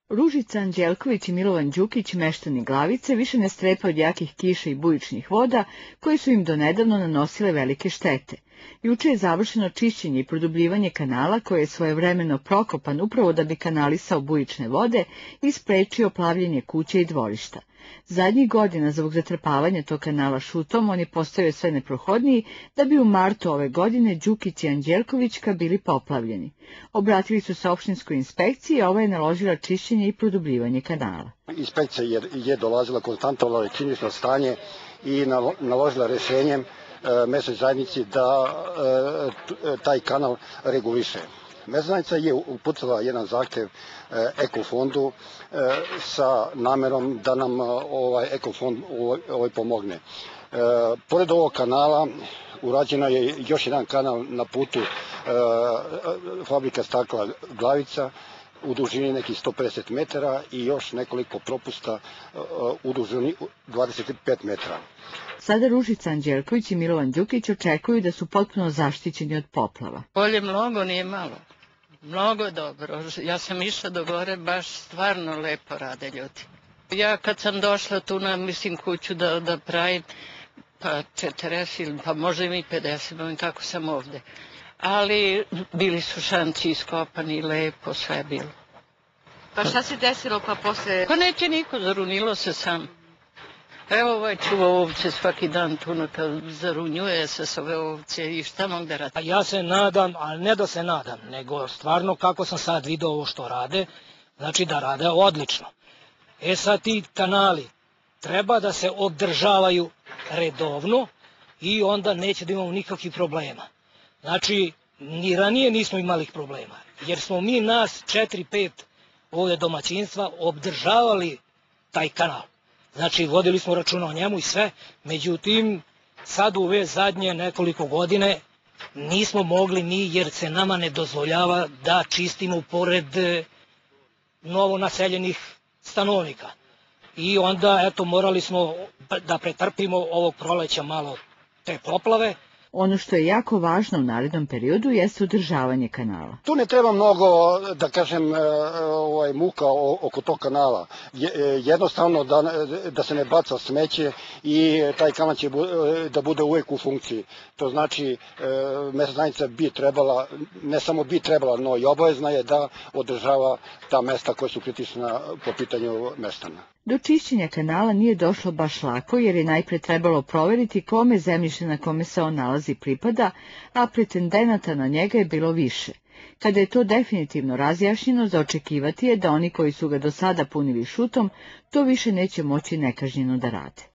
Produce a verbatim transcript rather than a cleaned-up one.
Ružica Anđelković i Milovan Đukić, meštani Glavice, više ne strepe od jakih kiša i bujičnih voda, koje su im donedavno nanosile velike štete. Juče je završeno čišćenje i produbljivanje kanala, koji je svojevremeno prokopan upravo da bi kanalisao bujične vode i sprečio plavljenje kuće i dvorišta. Zadnjih godina, zbog zatrpavanja tog kanala šutom, on je postajao sve neprohodniji, da bi u martu ove godine Đukić i Anđelkovićka bili poplavljeni. Obratili su se opštinskoj inspekciji, a ova je naložila čišćenje i produbljivanje kanala. Inspekcija je, je dolazila, konstatovala činjenično stanje i naložila rešenjem mesnoj zajednici da e, taj kanal reguliše. Mesna zajednica je uputila jedan zahtev e, Ekofondu e, sa namerom da nam ovaj Ekofond ovaj, ovaj pomogne. E, pored ovog kanala urađeno je još jedan kanal na putu e, fabrika stakla Glavica u dužini nekih sto pedeset metara i još nekoliko propusta e, u dužini dvadeset pet metara. Sada Ružica Anđelković i Milovan Đukić očekuju da su potpuno zaštićeni od poplava. Bolje mnogo, nije malo. Mnogo dobro. Ja sam išla do gore, baš stvarno lepo rade ljudi. Ja kad sam došla tu na, mislim, kuću da, da pravim, pa četrdeset, pa možda i pedeset, kako sam ovde. Ali bili su šanci iskopani, lepo, sve je bilo. Pa šta se desilo pa posle? Pa neće niko, zarunilo se sam. Evo ovaj čuva ovce svaki dan tu, kad zarunjuje se s ove ovce i šta mogu da radi. Ja se nadam, ali ne da se nadam, nego stvarno kako sam sad vidio ovo što rade, znači da rade odlično. E sad ti kanali treba da se održavaju redovno i onda neće da imamo nikakvih problema. Znači, ni ranije nismo imali problema, jer smo mi nas četiri pet ovdje domaćinstva obdržavali taj kanal. Znači, vodili smo računa o njemu i sve, međutim, sad u ove zadnje nekoliko godine nismo mogli mi, jer se nama ne dozvoljava da čistimo pored novo naseljenih stanovnika. I onda, eto, morali smo da pretrpimo ovog proleća malo te poplave. Ono što je jako važno u narednom periodu jeste održavanje kanala. Tu ne treba mnogo, da kažem, ovaj, muka oko tog kanala. Jednostavno da, da se ne baca smeće i taj kanal će da bude uvek u funkciji. To znači, mesna zajednica bi trebala, ne samo bi trebala, no i obavezna je da održava ta mesta koja su kritična po pitanju mestana. Do čišćenja kanala nije došlo baš lako, jer je najpre trebalo proveriti kome zemljište na kome se on nalazi pripada, a pretendenata na njega je bilo više. Kada je to definitivno razjašnjeno, za očekivati je da oni koji su ga do sada punili šutom, to više neće moći nekažnjeno da rade.